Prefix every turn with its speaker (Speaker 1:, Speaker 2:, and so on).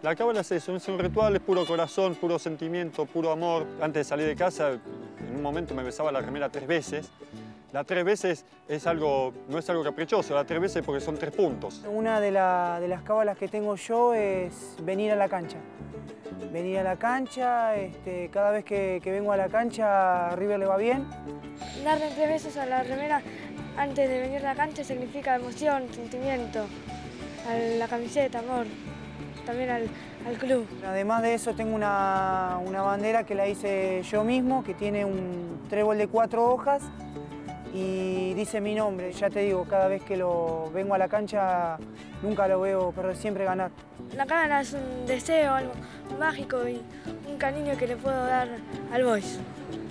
Speaker 1: La cábala es eso, es un ritual, es puro corazón, puro sentimiento, puro amor. Antes de salir de casa, en un momento me besaba la remera 3 veces. La 3 veces es algo, no es algo caprichoso, la 3 veces porque son 3 puntos.
Speaker 2: Una de las cábalas que tengo yo es venir a la cancha. Venir a la cancha, cada vez que vengo a la cancha, a River le va bien.
Speaker 3: Darle 3 besos a la remera antes de venir a la cancha significa emoción, sentimiento, a la camiseta, amor, también al club.
Speaker 2: Además de eso tengo una bandera que la hice yo mismo, que tiene un trébol de 4 hojas y dice mi nombre. Ya te digo, cada vez que vengo a la cancha nunca lo veo perder, siempre ganar.
Speaker 3: La cábala es un deseo, algo mágico y un cariño que le puedo dar al Boys.